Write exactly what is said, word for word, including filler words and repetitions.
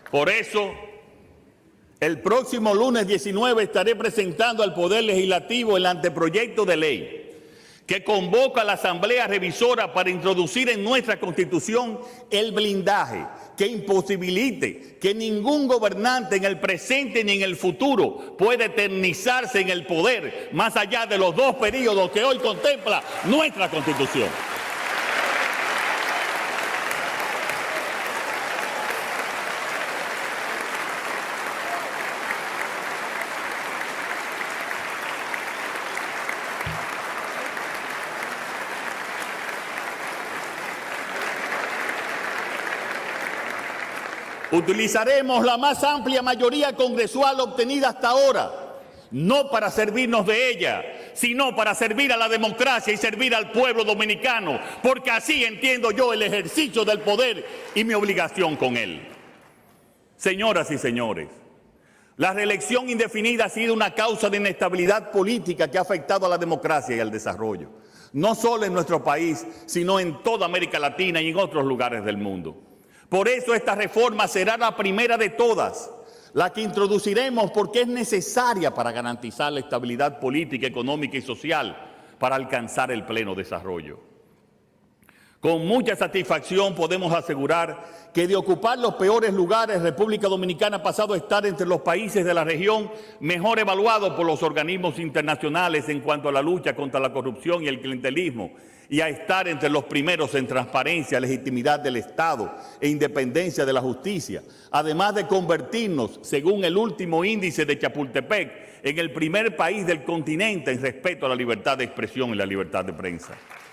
Por eso, el próximo lunes diecinueve estaré presentando al Poder Legislativo el anteproyecto de ley que convoca a la Asamblea Revisora para introducir en nuestra Constitución el blindaje que imposibilite que ningún gobernante en el presente ni en el futuro pueda eternizarse en el poder más allá de los dos periodos que hoy contempla nuestra Constitución. Utilizaremos la más amplia mayoría congresual obtenida hasta ahora, no para servirnos de ella, sino para servir a la democracia y servir al pueblo dominicano, porque así entiendo yo el ejercicio del poder y mi obligación con él. Señoras y señores, la reelección indefinida ha sido una causa de inestabilidad política que ha afectado a la democracia y al desarrollo, no solo en nuestro país, sino en toda América Latina y en otros lugares del mundo. Por eso esta reforma será la primera de todas, la que introduciremos porque es necesaria para garantizar la estabilidad política, económica y social para alcanzar el pleno desarrollo. Con mucha satisfacción podemos asegurar que de ocupar los peores lugares, República Dominicana ha pasado a estar entre los países de la región mejor evaluados por los organismos internacionales en cuanto a la lucha contra la corrupción y el clientelismo, y a estar entre los primeros en transparencia, legitimidad del Estado e independencia de la justicia, además de convertirnos, según el último índice de Chapultepec, en el primer país del continente en respeto a la libertad de expresión y la libertad de prensa.